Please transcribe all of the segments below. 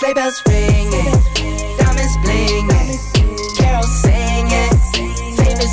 Sleigh bells ringing, diamonds blinging, carols singing, favorite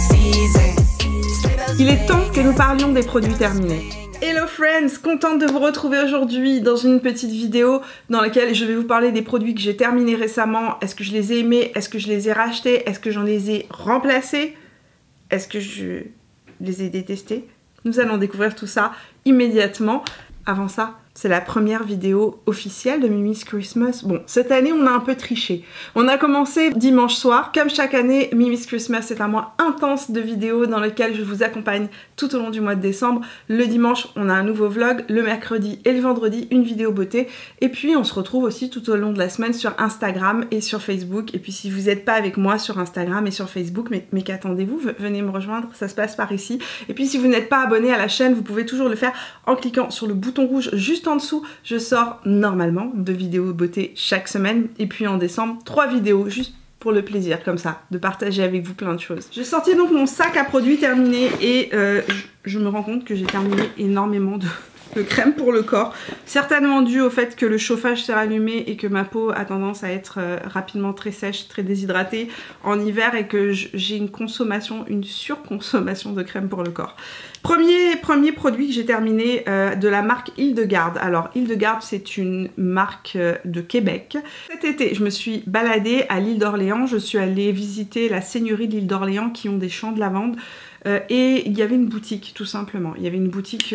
season. Il est temps que nous parlions des produits terminés. Hello friends, contente de vous retrouver aujourd'hui dans une petite vidéo dans laquelle je vais vous parler des produits que j'ai terminés récemment. Est-ce que je les ai aimés? Est-ce que je les ai rachetés? Est-ce que j'en les ai remplacés? Est-ce que je les ai détestés? Nous allons découvrir tout ça immédiatement. Avant ça, c'est la première vidéo officielle de Mimi's Christmas. Bon, cette année, on a un peu triché. On a commencé dimanche soir. Comme chaque année, Mimi's Christmas, c'est un mois intense de vidéos dans lequel je vous accompagne tout au long du mois de décembre. Le dimanche, on a un nouveau vlog. Le mercredi et le vendredi, une vidéo beauté. Et puis, on se retrouve aussi tout au long de la semaine sur Instagram et sur Facebook. Et puis, si vous n'êtes pas avec moi sur Instagram et sur Facebook, mais qu'attendez-vous? Venez me rejoindre, ça se passe par ici. Et puis, si vous n'êtes pas abonné à la chaîne, vous pouvez toujours le faire en cliquant sur le bouton rouge juste en dessous. Je sors normalement 2 vidéos beauté chaque semaine et puis en décembre 3 vidéos juste pour le plaisir comme ça de partager avec vous plein de choses. J'ai sorti donc mon sac à produits terminé et je me rends compte que j'ai terminé énormément de crème pour le corps, certainement dû au fait que le chauffage s'est rallumé et que ma peau a tendance à être rapidement très sèche, très déshydratée en hiver et que j'ai une surconsommation de crème pour le corps. Premier produit que j'ai terminé de la marque Hildegarde. Alors Hildegarde, c'est une marque de Québec. Cet été, je me suis baladée à l'île d'Orléans, je suis allée visiter la seigneurie de l'île d'Orléans qui ont des champs de lavande et il y avait une boutique tout simplement. Il y avait une boutique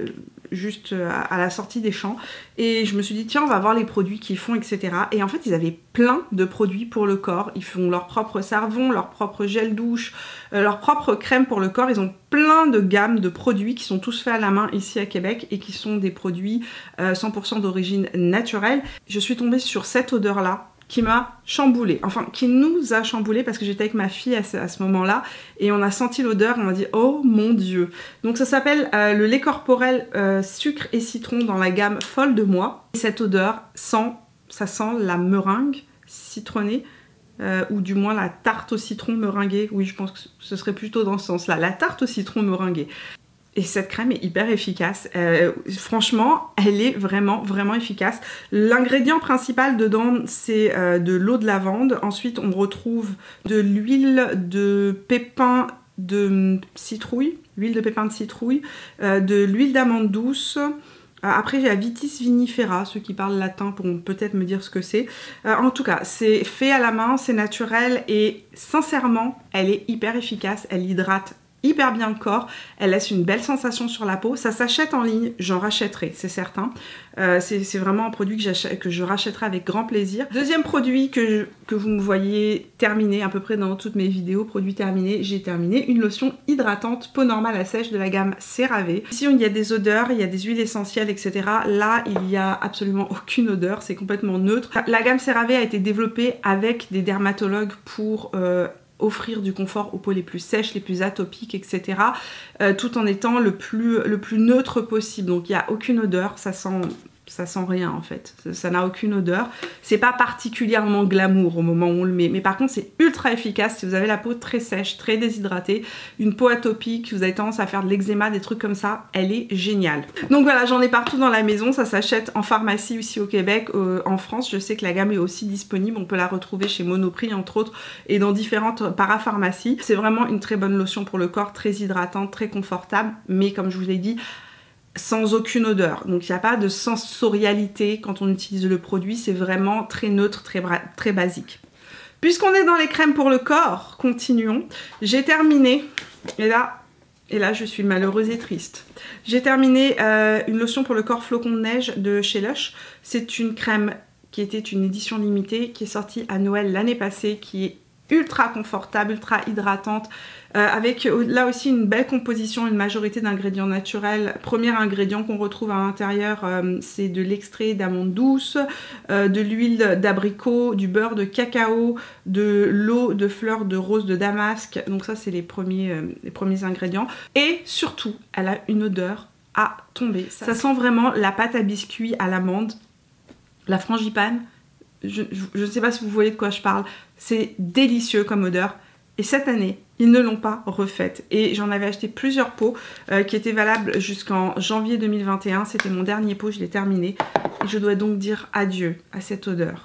juste à la sortie des champs et je me suis dit tiens on va voir les produits qu'ils font etc. Et en fait ils avaient plein de produits pour le corps, ils font leur propre savon, leur propre gel douche, leur propre crème pour le corps, ils ont plein de gammes de produits qui sont tous faits à la main ici à Québec et qui sont des produits 100% d'origine naturelle. Je suis tombée sur cette odeur là qui m'a chamboulée, enfin qui nous a chamboulé parce que j'étais avec ma fille à ce moment-là et on a senti l'odeur, on m'a dit oh mon dieu. Donc ça s'appelle le lait corporel sucre et citron dans la gamme Folle de Moi. Et cette odeur ça sent la meringue citronnée ou du moins la tarte au citron meringuée. Oui, je pense que ce serait plutôt dans ce sens-là, la tarte au citron meringuée. Et cette crème est hyper efficace, franchement elle est vraiment efficace. L'ingrédient principal dedans c'est de l'eau de lavande, ensuite on retrouve de l'huile de pépin de citrouille, de l'huile d'amande douce. Après j'ai la Vitis vinifera, ceux qui parlent latin pourront peut-être me dire ce que c'est. En tout cas c'est fait à la main, c'est naturel et sincèrement elle est hyper efficace, elle hydrate hyper bien le corps, elle laisse une belle sensation sur la peau, ça s'achète en ligne, j'en rachèterai, c'est certain. C'est vraiment un produit que je rachèterai avec grand plaisir. Deuxième produit que vous me voyez terminer à peu près dans toutes mes vidéos, produit terminé, j'ai terminé une lotion hydratante peau normale à sèche de la gamme CeraVe. Ici il y a des odeurs, il y a des huiles essentielles etc. Là il n'y a absolument aucune odeur, c'est complètement neutre. La gamme CeraVe a été développée avec des dermatologues pour offrir du confort aux peaux les plus sèches, les plus atopiques, etc. Tout en étant le plus neutre possible. Donc il n'y a aucune odeur, ça sent rien en fait, ça n'a aucune odeur. C'est pas particulièrement glamour au moment où on le met, mais par contre c'est ultra efficace si vous avez la peau très sèche, très déshydratée, une peau atopique, vous avez tendance à faire de l'eczéma, des trucs comme ça, elle est géniale. Donc voilà, j'en ai partout dans la maison, ça s'achète en pharmacie ici au Québec, en France je sais que la gamme est aussi disponible, on peut la retrouver chez Monoprix entre autres et dans différentes parapharmacies. C'est vraiment une très bonne lotion pour le corps, très hydratante, très confortable, mais comme je vous l'ai dit, sans aucune odeur, donc il n'y a pas de sensorialité quand on utilise le produit, c'est vraiment très neutre, très basique. Puisqu'on est dans les crèmes pour le corps, continuons. J'ai terminé, et là je suis malheureuse et triste. J'ai terminé une lotion pour le corps flocon de neige de chez Lush. C'est une crème qui était une édition limitée, qui est sortie à Noël l'année passée, qui est ultra confortable, ultra hydratante, avec là aussi une belle composition, une majorité d'ingrédients naturels. Premier ingrédient qu'on retrouve à l'intérieur, c'est de l'extrait d'amande douce, de l'huile d'abricot, du beurre de cacao, de l'eau de fleurs de rose de Damasque. Donc ça c'est les premiers ingrédients. Et surtout, elle a une odeur à tomber. Ça sent vraiment la pâte à biscuits à l'amande, la frangipane. Je ne sais pas si vous voyez de quoi je parle. C'est délicieux comme odeur. Et cette année, ils ne l'ont pas refaite. Et j'en avais acheté plusieurs pots qui étaient valables jusqu'en janvier 2021. C'était mon dernier pot, je l'ai terminé. Et je dois donc dire adieu à cette odeur.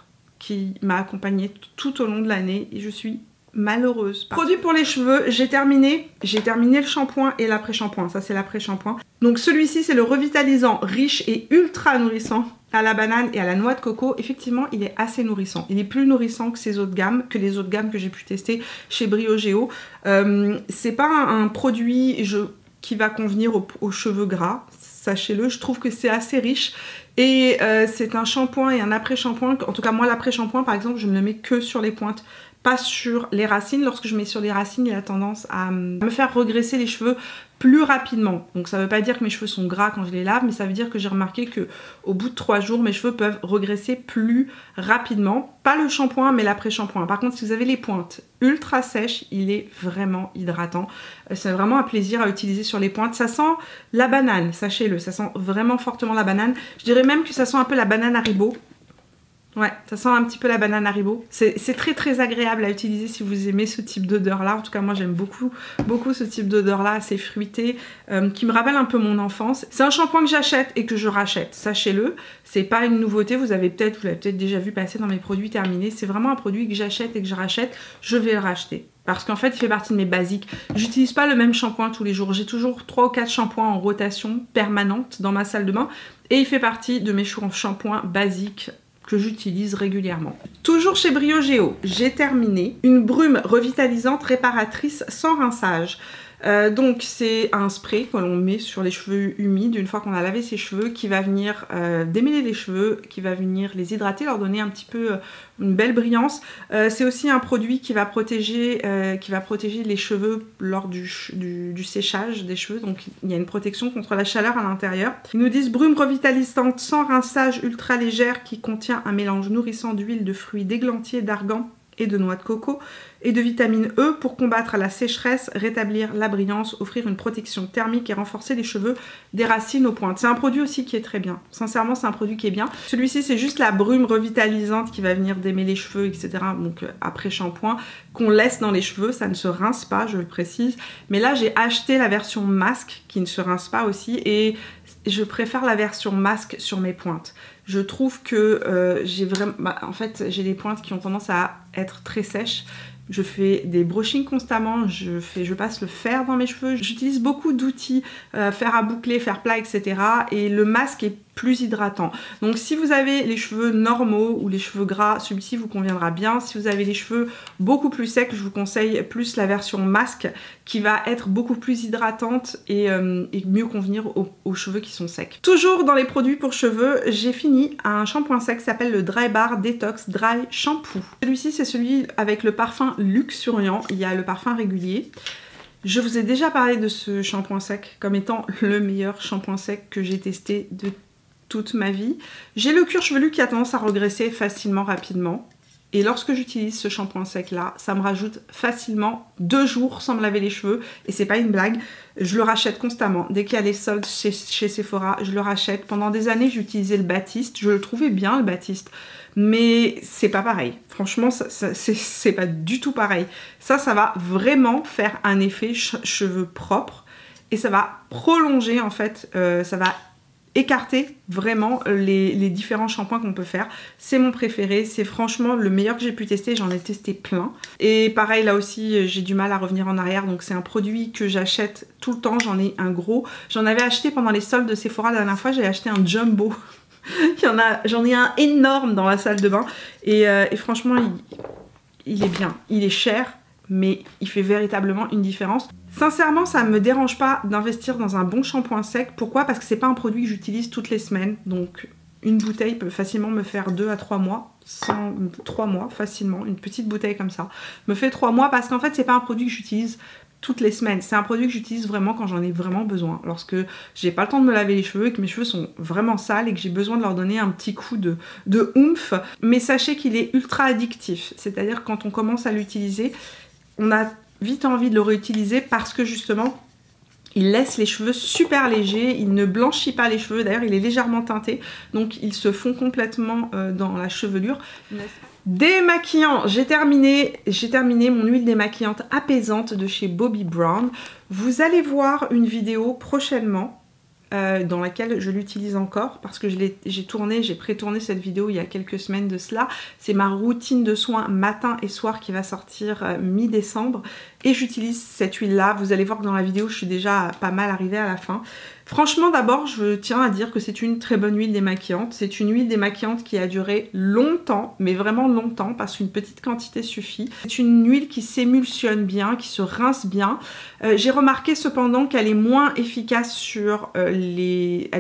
qui m'a accompagnée tout au long de l'année et je suis malheureuse. Produit pour les cheveux, j'ai terminé le shampoing et l'après-shampoing. Ça c'est l'après-shampoing. Donc celui-ci c'est le revitalisant riche et ultra nourrissant à la banane et à la noix de coco. Effectivement il est assez nourrissant. Il est plus nourrissant que les autres gammes que j'ai pu tester chez Briogeo. C'est pas un produit qui va convenir aux cheveux gras. Sachez-le, je trouve que c'est assez riche et c'est un shampoing et un après-shampoing. En tout cas moi l'après-shampoing par exemple je ne le mets que sur les pointes, pas sur les racines. Lorsque je mets sur les racines il a tendance à me faire regresser les cheveux plus rapidement. Donc ça veut pas dire que mes cheveux sont gras quand je les lave, mais ça veut dire que j'ai remarqué que au bout de 3 jours mes cheveux peuvent regresser plus rapidement. Pas le shampoing mais l'après-shampoing. Par contre si vous avez les pointes ultra sèches, il est vraiment hydratant. C'est vraiment un plaisir à utiliser sur les pointes. Ça sent la banane, sachez-le, ça sent vraiment fortement la banane. Je dirais même que ça sent un peu la banane Haribo. Ouais, ça sent un petit peu la banane Haribo. C'est très très agréable à utiliser si vous aimez ce type d'odeur là. En tout cas moi j'aime beaucoup ce type d'odeur là, assez fruité, qui me rappelle un peu mon enfance. C'est un shampoing que j'achète et que je rachète, sachez-le. C'est pas une nouveauté, vous l'avez peut-être déjà vu passer dans mes produits terminés. C'est vraiment un produit que j'achète et que je rachète, je vais le racheter. Parce qu'en fait il fait partie de mes basiques. J'utilise pas le même shampoing tous les jours. J'ai toujours 3 ou 4 shampoings en rotation permanente dans ma salle de bain. Et il fait partie de mes shampoings basiques que j'utilise régulièrement. Toujours chez Briogeo, j'ai terminé une brume revitalisante réparatrice sans rinçage. Donc c'est un spray que l'on met sur les cheveux humides une fois qu'on a lavé ses cheveux, qui va venir démêler les cheveux, qui va venir les hydrater, leur donner un petit peu une belle brillance. C'est aussi un produit qui va protéger les cheveux lors du séchage des cheveux, donc il y a une protection contre la chaleur à l'intérieur. Ils nous disent brume revitalisante sans rinçage, ultra légère, qui contient un mélange nourrissant d'huile de fruits d'églantier, d'argan et de noix de coco et de vitamine E pour combattre la sécheresse, rétablir la brillance, offrir une protection thermique et renforcer les cheveux des racines aux pointes. C'est un produit aussi qui est très bien. Sincèrement, c'est un produit qui est bien. Celui-ci, c'est juste la brume revitalisante qui va venir démêler les cheveux, etc. Donc après shampoing, qu'on laisse dans les cheveux. Ça ne se rince pas, je le précise. Mais là, j'ai acheté la version masque qui ne se rince pas aussi et je préfère la version masque sur mes pointes. Je trouve que j'ai vraiment... en fait, j'ai des pointes qui ont tendance à être très sèches. Je fais des brushings constamment, je passe le fer dans mes cheveux. J'utilise beaucoup d'outils, fer à boucler, fer plat, etc. Et le masque est plus hydratant. Donc si vous avez les cheveux normaux ou les cheveux gras, celui-ci vous conviendra bien. Si vous avez les cheveux beaucoup plus secs, je vous conseille plus la version masque qui va être beaucoup plus hydratante et mieux convenir aux cheveux qui sont secs. Toujours dans les produits pour cheveux, j'ai fini un shampoing sec qui s'appelle le Dry Bar Detox Dry Shampoo. Celui-ci c'est celui avec le parfum luxuriant, il y a le parfum régulier. Je vous ai déjà parlé de ce shampoing sec comme étant le meilleur shampoing sec que j'ai testé de toute ma vie. J'ai le cuir chevelu qui a tendance à regresser facilement, rapidement. Et lorsque j'utilise ce shampoing sec là, ça me rajoute facilement 2 jours sans me laver les cheveux. Et c'est pas une blague, je le rachète constamment. Dès qu'il y a les soldes chez Sephora, je le rachète. Pendant des années, j'utilisais le Baptiste. Je le trouvais bien le Baptiste. Mais c'est pas pareil. Franchement, c'est pas du tout pareil. Ça va vraiment faire un effet cheveux propres. Et ça va prolonger en fait, ça va écarter vraiment les différents shampoings qu'on peut faire. C'est mon préféré, c'est franchement le meilleur que j'ai pu tester, j'en ai testé plein. Et pareil là aussi j'ai du mal à revenir en arrière, donc c'est un produit que j'achète tout le temps, j'en ai un gros. J'en avais acheté pendant les soldes de Sephora la dernière fois, j'ai acheté un jumbo. J'en ai un énorme dans la salle de bain et franchement il est bien, il est cher mais il fait véritablement une différence. Sincèrement, ça ne me dérange pas d'investir dans un bon shampoing sec. Pourquoi? Parce que c'est pas un produit que j'utilise toutes les semaines. Donc une bouteille peut facilement me faire 2 à 3 mois. 3 mois facilement, une petite bouteille comme ça me fait 3 mois parce qu'en fait c'est pas un produit que j'utilise toutes les semaines. C'est un produit que j'utilise vraiment quand j'en ai vraiment besoin. Lorsque j'ai pas le temps de me laver les cheveux et que mes cheveux sont vraiment sales et que j'ai besoin de leur donner un petit coup de oomph. Mais sachez qu'il est ultra addictif. C'est-à-dire quand on commence à l'utiliser, on a vite envie de le réutiliser parce que justement il laisse les cheveux super légers, il ne blanchit pas les cheveux, d'ailleurs il est légèrement teinté donc ils se font complètement dans la chevelure. Démaquillant, j'ai terminé mon huile démaquillante apaisante de chez Bobbi Brown. Vous allez voir une vidéo prochainement dans laquelle je l'utilise encore parce que j'ai pré-tourné cette vidéo il y a quelques semaines de cela. C'est ma routine de soins matin et soir qui va sortir mi-décembre et j'utilise cette huile là. Vous allez voir que dans la vidéo je suis déjà pas mal arrivée à la fin. Franchement, d'abord, je tiens à dire que c'est une très bonne huile démaquillante. C'est une huile démaquillante qui a duré longtemps, mais vraiment longtemps, parce qu'une petite quantité suffit. C'est une huile qui s'émulsionne bien, qui se rince bien. J'ai remarqué cependant qu'elle est moins efficace sur les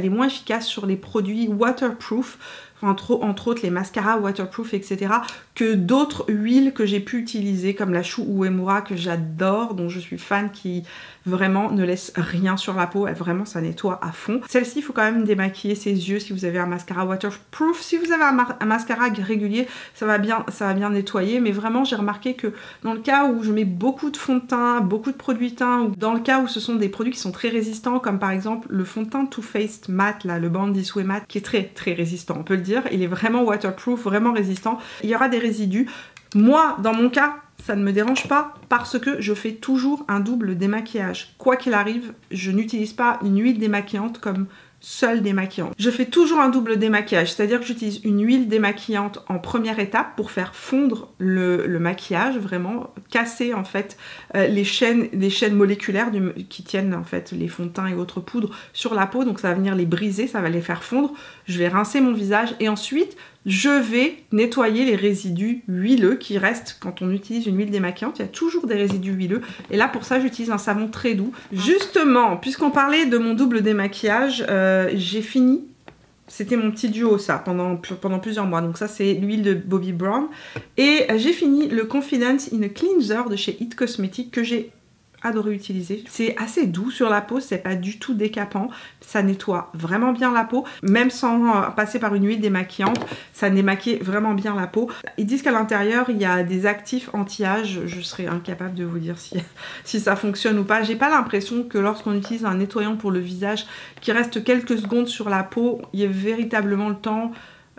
produits waterproof. Entre autres les mascaras waterproof, etc. que d'autres huiles que j'ai pu utiliser comme la Shu Uemura que j'adore, dont je suis fan, qui vraiment ne laisse rien sur la peau, vraiment ça nettoie à fond. Celle-ci, il faut quand même démaquiller ses yeux si vous avez un mascara waterproof. Si vous avez un mascara régulier, ça va bien nettoyer, mais vraiment j'ai remarqué que dans le cas où je mets beaucoup de fond de teint, beaucoup de produits teint, ou dans le cas où ce sont des produits qui sont très résistants, comme par exemple le fond de teint Too Faced Matte, là, le Bond This Way Matte, qui est très très résistant, on peut le dire, il est vraiment waterproof, vraiment résistant. Il y aura des résidus. Moi, dans mon cas, ça ne me dérange pas parce que je fais toujours un double démaquillage. Quoi qu'il arrive, je n'utilise pas une huile démaquillante comme seule démaquillante. Je fais toujours un double démaquillage, c'est-à-dire que j'utilise une huile démaquillante en première étape pour faire fondre le maquillage, vraiment casser en fait les chaînes moléculaires qui tiennent en fait les fonds de teint et autres poudres sur la peau, donc ça va venir les briser, ça va les faire fondre. Je vais rincer mon visage et ensuite je vais nettoyer les résidus huileux qui restent quand on utilise une huile démaquillante. Il y a toujours des résidus huileux. Et là, pour ça, j'utilise un savon très doux. Justement, puisqu'on parlait de mon double démaquillage, j'ai fini. C'était mon petit duo, ça, pendant plusieurs mois. Donc ça, c'est l'huile de Bobbi Brown. Et j'ai fini le Confidence in a Cleanser de chez It Cosmetics que j'ai adoré utiliser. C'est assez doux sur la peau, c'est pas du tout décapant, ça nettoie vraiment bien la peau, même sans passer par une huile démaquillante, ça démaquille vraiment bien la peau. Ils disent qu'à l'intérieur il y a des actifs anti-âge, je serais incapable de vous dire si ça fonctionne ou pas. J'ai pas l'impression que lorsqu'on utilise un nettoyant pour le visage qui reste quelques secondes sur la peau, il y ait véritablement le temps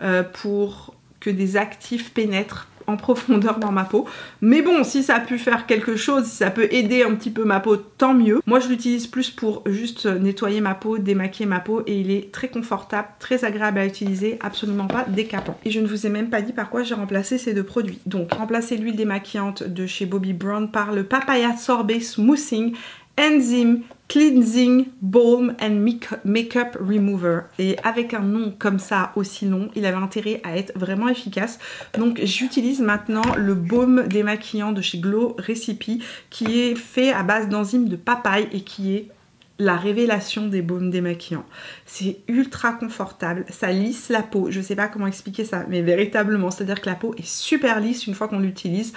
pour que des actifs pénètrent en profondeur dans ma peau. Mais bon, si ça a pu faire quelque chose, si ça peut aider un petit peu ma peau, tant mieux. Moi, je l'utilise plus pour juste nettoyer ma peau, démaquiller ma peau et il est très confortable, très agréable à utiliser, absolument pas décapant. Et je ne vous ai même pas dit par quoi j'ai remplacé ces deux produits. Donc, remplacer l'huile démaquillante de chez Bobbi Brown par le Papaya Sorbet Smoothing Enzyme Cleansing Balm and Makeup Remover. Et avec un nom comme ça aussi long, il avait intérêt à être vraiment efficace. Donc j'utilise maintenant le baume démaquillant de chez Glow Recipe qui est fait à base d'enzymes de papaye et qui est la révélation des baumes démaquillants. C'est ultra confortable, ça lisse la peau. Je sais pas comment expliquer ça, mais véritablement, c'est-à-dire que la peau est super lisse une fois qu'on l'utilise.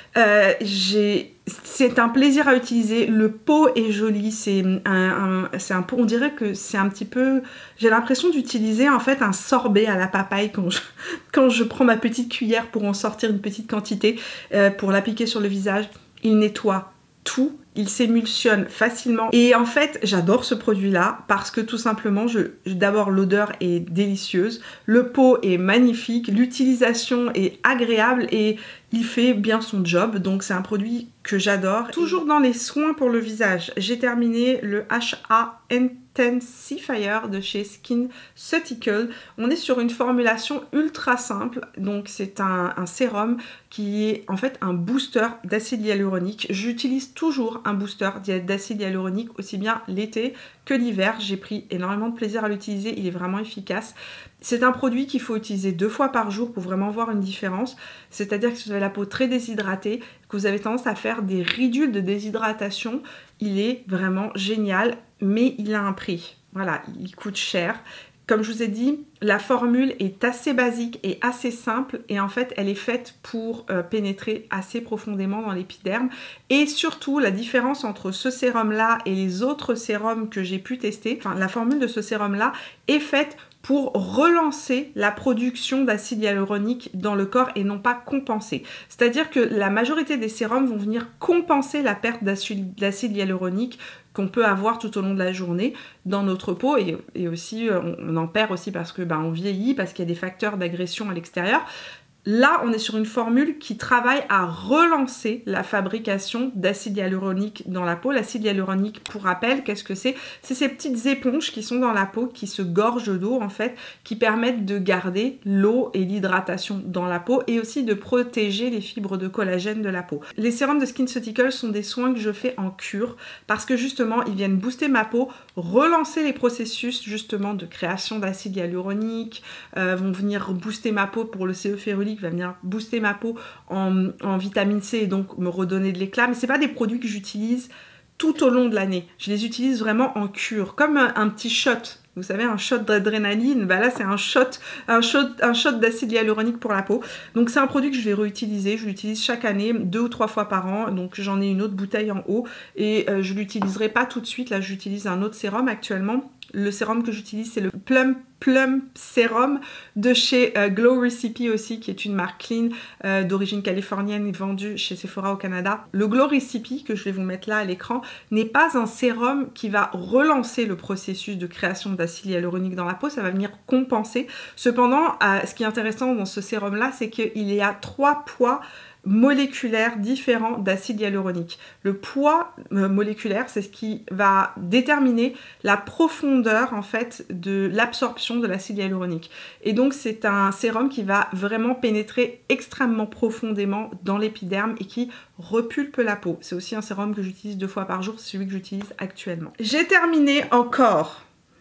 C'est un plaisir à utiliser, le pot est joli, c'est un pot, on dirait que c'est un petit peu, j'ai l'impression d'utiliser en fait un sorbet à la papaye quand je prends ma petite cuillère pour en sortir une petite quantité, pour l'appliquer sur le visage. Il nettoie tout, il s'émulsionne facilement et en fait j'adore ce produit là parce que tout simplement d'abord l'odeur est délicieuse, le pot est magnifique, l'utilisation est agréable et il fait bien son job, donc c'est un produit que j'adore. Toujours dans les soins pour le visage, j'ai terminé le HA Intensifier de chez SkinCeutical. On est sur une formulation ultra simple, donc c'est un sérum qui est en fait un booster d'acide hyaluronique. J'utilise toujours un booster d'acide hyaluronique aussi bien l'été que l'hiver. J'ai pris énormément de plaisir à l'utiliser, il est vraiment efficace. C'est un produit qu'il faut utiliser 2 fois par jour pour vraiment voir une différence. C'est-à-dire que si vous avez la peau très déshydratée, que vous avez tendance à faire des ridules de déshydratation, il est vraiment génial, mais il a un prix. Voilà, il coûte cher. Comme je vous ai dit, la formule est assez basique et assez simple et en fait elle est faite pour pénétrer assez profondément dans l'épiderme. Et surtout la différence entre ce sérum là et les autres sérums que j'ai pu tester, enfin la formule de ce sérum là est faite pour relancer la production d'acide hyaluronique dans le corps et non pas compenser. C'est-à-dire que la majorité des sérums vont venir compenser la perte d'acide hyaluronique qu'on peut avoir tout au long de la journée dans notre peau et aussi on en perd aussi parce que on vieillit, parce qu'il y a des facteurs d'agression à l'extérieur. Là, on est sur une formule qui travaille à relancer la fabrication d'acide hyaluronique dans la peau. L'acide hyaluronique, pour rappel, qu'est-ce que c'est? C'est ces petites éponges qui sont dans la peau, qui se gorgent d'eau en fait, qui permettent de garder l'eau et l'hydratation dans la peau et aussi de protéger les fibres de collagène de la peau. Les sérums de SkinCeuticals sont des soins que je fais en cure parce que justement, ils viennent booster ma peau, relancer les processus justement de création d'acide hyaluronique, vont venir booster ma peau pour le CE férulique, va venir booster ma peau en vitamine C et donc me redonner de l'éclat. Mais c'est pas des produits que j'utilise tout au long de l'année. Je les utilise vraiment en cure, comme un petit shot. Vous savez, un shot d'adrénaline, bah là c'est un shot d'acide hyaluronique pour la peau. Donc c'est un produit que je vais réutiliser. Je l'utilise chaque année, 2 ou 3 fois par an. Donc j'en ai une autre bouteille en haut et je l'utiliserai pas tout de suite. Là j'utilise un autre sérum actuellement. Le sérum que j'utilise, c'est le Plum Sérum de chez Glow Recipe aussi, qui est une marque clean d'origine californienne vendue chez Sephora au Canada. Le Glow Recipe, que je vais vous mettre là à l'écran, n'est pas un sérum qui va relancer le processus de création d'acide hyaluronique dans la peau, ça va venir compenser. Cependant, ce qui est intéressant dans ce sérum-là, c'est qu'il y a 3 poids moléculaires différents d'acide hyaluronique. Le poids moléculaire, c'est ce qui va déterminer la profondeur en fait de l'absorption de l'acide hyaluronique. Et donc c'est un sérum qui va vraiment pénétrer extrêmement profondément dans l'épiderme et qui repulpe la peau. C'est aussi un sérum que j'utilise 2 fois par jour, c'est celui que j'utilise actuellement. J'ai terminé encore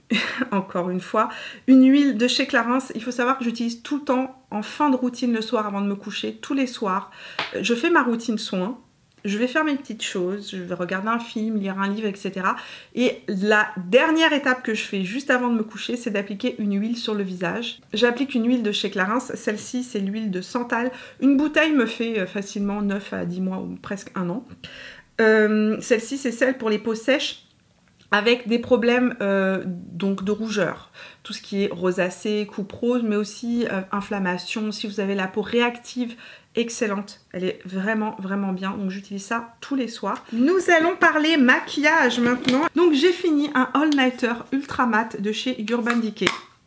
une fois, une huile de chez Clarins. Il faut savoir que j'utilise tout le temps en fin de routine le soir avant de me coucher, tous les soirs. Je fais ma routine soin, je vais faire mes petites choses, je vais regarder un film, lire un livre, etc. Et la dernière étape que je fais juste avant de me coucher, c'est d'appliquer une huile sur le visage. J'applique une huile de chez Clarins, celle-ci c'est l'huile de santal. Une bouteille me fait facilement 9 à 10 mois ou presque 1 an. Celle-ci c'est celle pour les peaux sèches, avec des problèmes donc de rougeur, tout ce qui est rosacée, coupe rose, mais aussi inflammation. Si vous avez la peau réactive, excellente, elle est vraiment bien, donc j'utilise ça tous les soirs. Nous allons parler maquillage maintenant. Donc j'ai fini un all-nighter ultra mat de chez Urban Decay.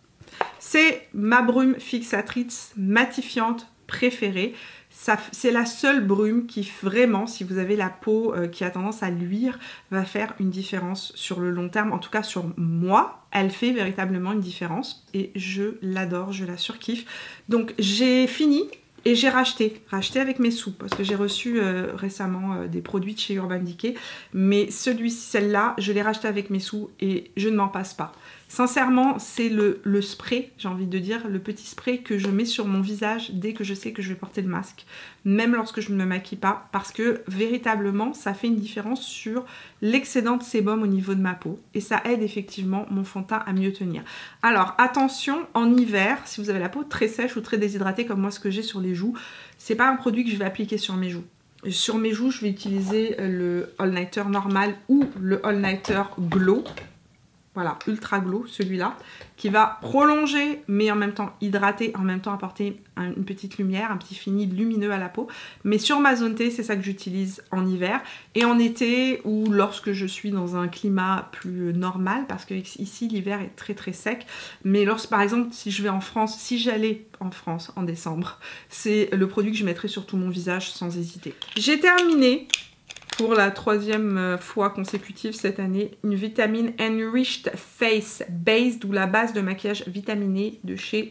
C'est ma brume fixatrice matifiante préférée. C'est la seule brume qui vraiment, si vous avez la peau qui a tendance à luire, va faire une différence sur le long terme. En tout cas sur moi, elle fait véritablement une différence et je l'adore, je la surkiffe. Donc j'ai fini et j'ai racheté avec mes sous parce que j'ai reçu récemment des produits de chez Urban Decay. Mais celle-là, je l'ai racheté avec mes sous et je ne m'en passe pas. Sincèrement, c'est le spray, j'ai envie de dire, le petit spray que je mets sur mon visage dès que je sais que je vais porter le masque, même lorsque je ne me maquille pas, parce que véritablement, ça fait une différence sur l'excédent de sébum au niveau de ma peau et ça aide effectivement mon fond de teint à mieux tenir. Alors attention, en hiver, si vous avez la peau très sèche ou très déshydratée comme moi ce que j'ai sur les joues, c'est pas un produit que je vais appliquer sur mes joues. Sur mes joues, je vais utiliser le All Nighter normal ou le All Nighter Glow. Voilà, Ultra Glow, celui-là, qui va prolonger, mais en même temps hydrater, en même temps apporter une petite lumière, un petit fini lumineux à la peau. Mais sur ma zone T, c'est ça que j'utilise en hiver. Et en été, ou lorsque je suis dans un climat plus normal, parce que ici, l'hiver est très sec. Mais lorsque, par exemple, si je vais en France, si j'allais en France en décembre, c'est le produit que je mettrai sur tout mon visage sans hésiter. J'ai terminé pour la 3e fois consécutive cette année, une vitamine Enriched Face Base, ou la base de maquillage vitaminée de chez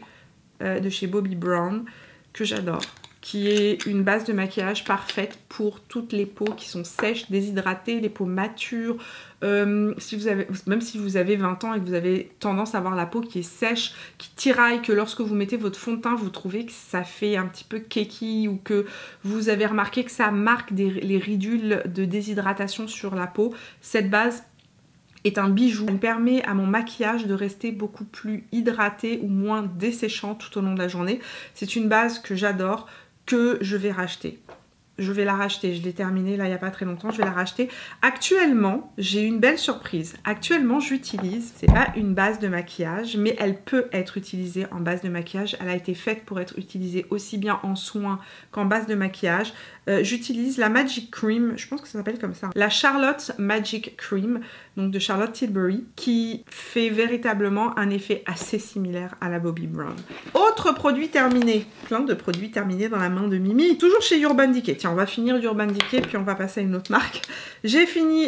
Bobbi Brown, que j'adore, qui est une base de maquillage parfaite pour toutes les peaux qui sont sèches, déshydratées, les peaux matures. Même si vous avez 20 ans et que vous avez tendance à avoir la peau qui est sèche, qui tiraille, que lorsque vous mettez votre fond de teint, vous trouvez que ça fait un petit peu cakey ou que vous avez remarqué que ça marque les ridules de déshydratation sur la peau, cette base est un bijou. Elle permet à mon maquillage de rester beaucoup plus hydraté ou moins desséchant tout au long de la journée. C'est une base que j'adore, que je vais racheter. je vais la racheter. Je l'ai terminée là il n'y a pas très longtemps, je vais la racheter. Actuellement, j'ai une belle surprise. Actuellement, j'utilise, c'est pas une base de maquillage, mais elle peut être utilisée en base de maquillage. Elle a été faite pour être utilisée aussi bien en soin qu'en base de maquillage. J'utilise la Magic Cream, je pense que ça s'appelle comme ça. La Charlotte Magic Cream, donc de Charlotte Tilbury, qui fait véritablement un effet assez similaire à la Bobbi Brown. Autre produit terminé, plein de produits terminés dans la main de Mimi, toujours chez Urban Decay. Tiens, on va finir Urban Decay puis on va passer à une autre marque. J'ai fini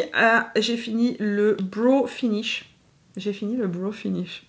le Brow Finish. J'ai fini le Brow Finish.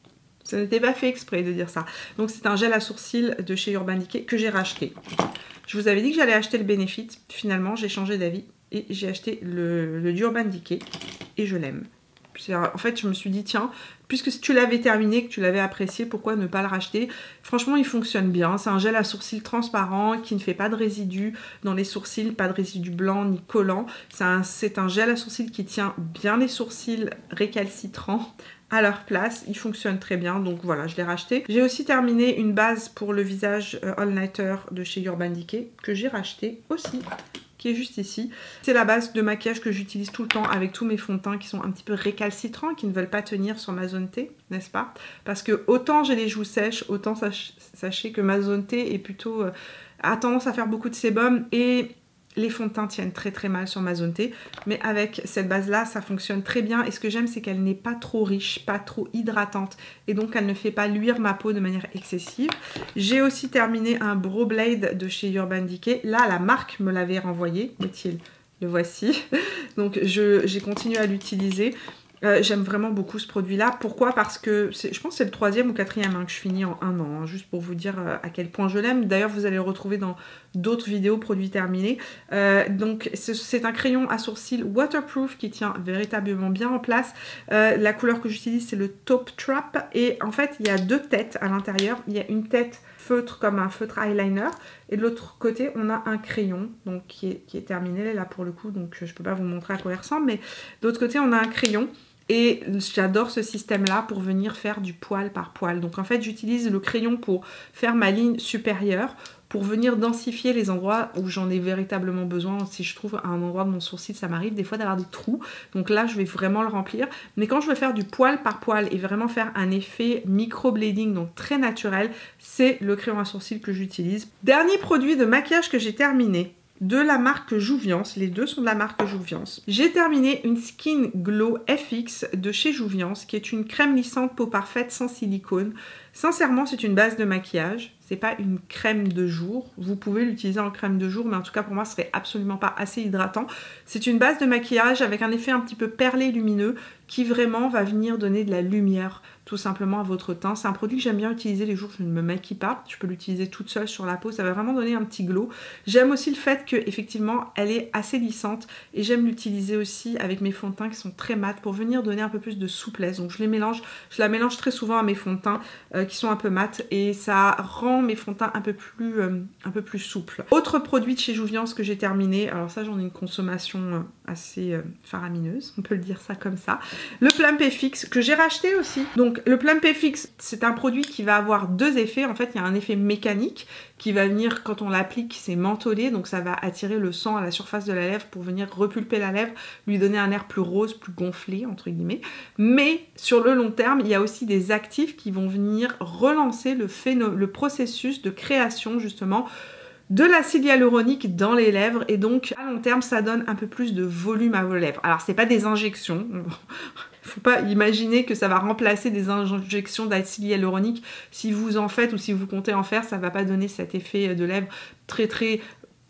Ça n'était pas fait exprès de dire ça. Donc c'est un gel à sourcils de chez Urban Decay que j'ai racheté. Je vous avais dit que j'allais acheter le Benefit. Finalement, j'ai changé d'avis et j'ai acheté le Urban Decay et je l'aime. En fait, je me suis dit, tiens, puisque tu l'avais terminé, que tu l'avais apprécié, pourquoi ne pas le racheter? Franchement, il fonctionne bien. C'est un gel à sourcils transparent qui ne fait pas de résidus dans les sourcils, pas de résidus blancs ni collants. C'est un gel à sourcils qui tient bien les sourcils récalcitrants à leur place. Il fonctionne très bien, donc voilà, je l'ai racheté. J'ai aussi terminé une base pour le visage All Nighter de chez Urban Decay que j'ai racheté aussi, qui est juste ici. C'est la base de maquillage que j'utilise tout le temps avec tous mes fonds de teint qui sont un petit peu récalcitrants, qui ne veulent pas tenir sur ma zone T, n'est-ce pas? Parce que autant j'ai les joues sèches, autant sachez que ma zone T est plutôt a tendance à faire beaucoup de sébum et les fonds de teint tiennent très très mal sur ma zone T, mais avec cette base là ça fonctionne très bien et ce que j'aime c'est qu'elle n'est pas trop riche, pas trop hydratante et donc elle ne fait pas luire ma peau de manière excessive. J'ai aussi terminé un Brow Blade de chez Urban Decay. Là la marque me l'avait renvoyé, est-il? Le voici. Donc j'ai continué à l'utiliser. J'aime vraiment beaucoup ce produit-là. Pourquoi? Parce que je pense que c'est le 3e ou 4e que je finis en un an, hein, juste pour vous dire à quel point je l'aime. D'ailleurs, vous allez le retrouver dans d'autres vidéos produits terminés. Donc, c'est un crayon à sourcils waterproof qui tient véritablement bien en place. La couleur que j'utilise, c'est le Taupe Trap. Et en fait, il y a deux têtes à l'intérieur. Il y a une tête feutre comme un feutre eyeliner et de l'autre côté on a un crayon donc qui est terminé là pour le coup, donc je peux pas vous montrer à quoi il ressemble, mais de l'autre côté on a un crayon. Et j'adore ce système-là pour venir faire du poil par poil. Donc en fait, j'utilise le crayon pour faire ma ligne supérieure, pour venir densifier les endroits où j'en ai véritablement besoin. Si je trouve un endroit de mon sourcil, ça m'arrive des fois d'avoir des trous. Donc là, je vais vraiment le remplir. Mais quand je veux faire du poil par poil et vraiment faire un effet microblading, donc très naturel, c'est le crayon à sourcils que j'utilise. Dernier produit de maquillage que j'ai terminé, de la marque Jouviance, les deux sont de la marque Jouviance. J'ai terminé une Skin Glow FX de chez Jouviance, qui est une crème lissante peau parfaite sans silicone. Sincèrement, c'est une base de maquillage. C'est pas une crème de jour. Vous pouvez l'utiliser en crème de jour, mais en tout cas pour moi, ce serait absolument pas assez hydratant. C'est une base de maquillage avec un effet un petit peu perlé lumineux qui vraiment va venir donner de la lumière tout simplement à votre teint. C'est un produit que j'aime bien utiliser les jours où je ne me maquille pas. Je peux l'utiliser toute seule sur la peau, ça va vraiment donner un petit glow. J'aime aussi le fait qu'effectivement elle est assez lissante et j'aime l'utiliser aussi avec mes fonds de teint qui sont très mat pour venir donner un peu plus de souplesse. Donc je la mélange très souvent à mes fonds de teint qui sont un peu mat et ça rend mes fonds de teint un peu plus souples. Autre produit de chez Jouviance que j'ai terminé, alors ça j'en ai une consommation assez faramineuse, on peut le dire ça comme ça. Le Plump FX que j'ai racheté aussi. Donc le Plump FX, c'est un produit qui va avoir deux effets. En fait, il y a un effet mécanique qui va venir quand on l'applique, c'est mentholé, donc ça va attirer le sang à la surface de la lèvre pour venir repulper la lèvre, lui donner un air plus rose, plus gonflé entre guillemets. Mais sur le long terme, il y a aussi des actifs qui vont venir relancer le processus de création justement de l'acide hyaluronique dans les lèvres et donc à long terme ça donne un peu plus de volume à vos lèvres. Alors c'est pas des injections, faut pas imaginer que ça va remplacer des injections d'acide hyaluronique. Si vous en faites ou si vous comptez en faire, ça va pas donner cet effet de lèvres très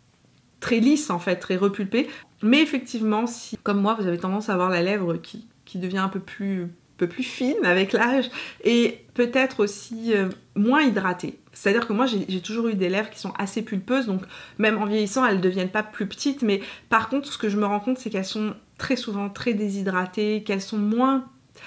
lisse en fait, très repulpé. Mais effectivement, si comme moi vous avez tendance à avoir la lèvre qui devient un peu plus fine avec l'âge et peut-être aussi moins hydratée. C'est-à-dire que moi j'ai toujours eu des lèvres qui sont assez pulpeuses, donc même en vieillissant elles ne deviennent pas plus petites, mais par contre ce que je me rends compte c'est qu'elles sont très souvent très déshydratées, qu'elles sont moins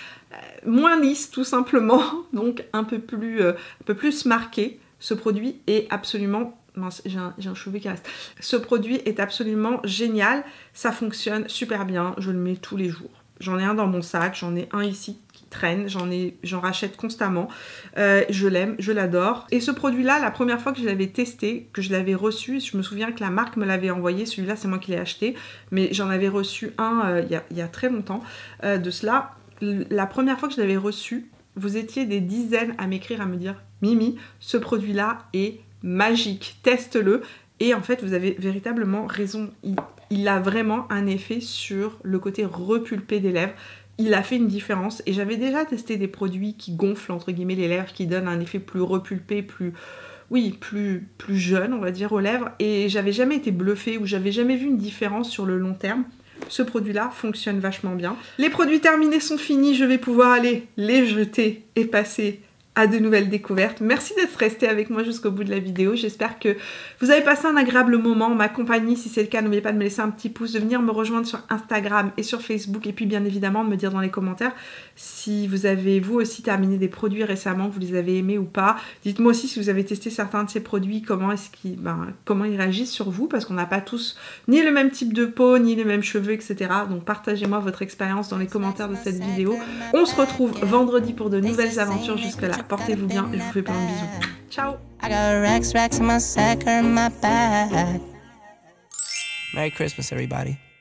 lisses tout simplement, donc un peu plus marquées. Ce produit est absolument... Mince, j'ai un cheveu qui reste. Ce produit est absolument génial, ça fonctionne super bien, je le mets tous les jours. J'en ai un dans mon sac, j'en ai un ici traîne, j'en rachète constamment, je l'aime, je l'adore. Et ce produit-là, la première fois que je l'avais testé, que je l'avais reçu, je me souviens que la marque me l'avait envoyé, celui-là c'est moi qui l'ai acheté, mais j'en avais reçu un il y a très longtemps de cela. La première fois que je l'avais reçu, vous étiez des dizaines à m'écrire, à me dire « Mimi, ce produit-là est magique, teste-le ». Et en fait, vous avez véritablement raison, il a vraiment un effet sur le côté repulpé des lèvres. Il a fait une différence et j'avais déjà testé des produits qui gonflent entre guillemets les lèvres, qui donnent un effet plus repulpé, plus jeune on va dire aux lèvres, et j'avais jamais été bluffée ou j'avais jamais vu une différence sur le long terme. Ce produit-là fonctionne vachement bien. Les produits terminés sont finis, je vais pouvoir aller les jeter et passer à de nouvelles découvertes. Merci d'être resté avec moi jusqu'au bout de la vidéo. J'espère que vous avez passé un agréable moment en ma compagnie. Si c'est le cas, n'oubliez pas de me laisser un petit pouce, de venir me rejoindre sur Instagram et sur Facebook, et puis bien évidemment de me dire dans les commentaires si vous avez vous aussi terminé des produits récemment, que vous les avez aimés ou pas. Dites-moi aussi si vous avez testé certains de ces produits, comment ils réagissent sur vous, parce qu'on n'a pas tous ni le même type de peau, ni les mêmes cheveux, etc. Donc partagez-moi votre expérience dans les commentaires de cette vidéo. On se retrouve vendredi pour de nouvelles aventures. Jusque-là, portez-vous bien et je vous fais plein de bisous. Ciao! I got racks in my sack or in my bag. Merry Christmas, everybody.